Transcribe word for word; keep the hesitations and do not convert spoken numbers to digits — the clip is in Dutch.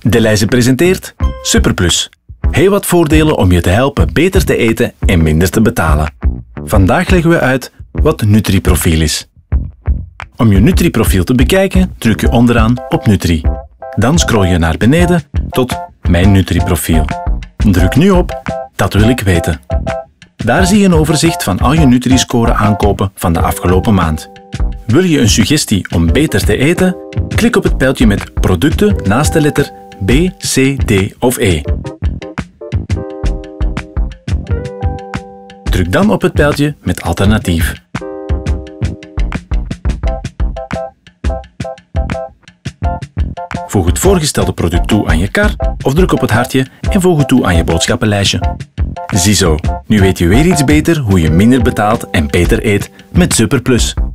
Delhaize presenteert Superplus. Heel wat voordelen om je te helpen beter te eten en minder te betalen. Vandaag leggen we uit wat Nutri-profiel is. Om je Nutri-profiel te bekijken, druk je onderaan op Nutri. Dan scroll je naar beneden tot Mijn Nutri-profiel. Druk nu op Dat wil ik weten. Daar zie je een overzicht van al je Nutri-score aankopen van de afgelopen maand. Wil je een suggestie om beter te eten? Klik op het pijltje met producten naast de letter B, C, D of E. Druk dan op het pijltje met alternatief. Voeg het voorgestelde product toe aan je kar of druk op het hartje en voeg het toe aan je boodschappenlijstje. Ziezo, nu weet je weer iets beter hoe je minder betaalt en beter eet met Superplus.